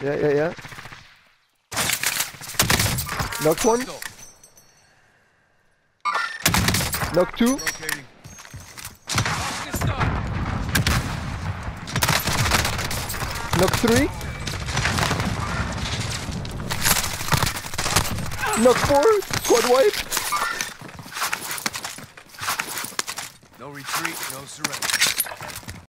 Yeah. Knocked one. Knocked two. Locating. Knocked three. Knocked four. Squad wipe. No retreat, no surrender.